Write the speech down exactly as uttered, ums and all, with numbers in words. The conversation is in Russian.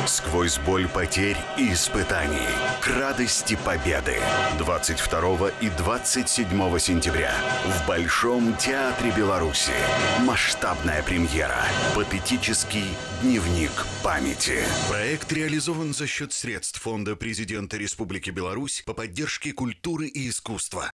Сквозь боль потерь и испытаний к радости победы. двадцать второго и двадцать седьмого сентября в Большом театре Беларуси. Масштабная премьера. Патетический дневник памяти. Проект реализован за счет средств Фонда президента Республики Беларусь по поддержке культуры и искусства.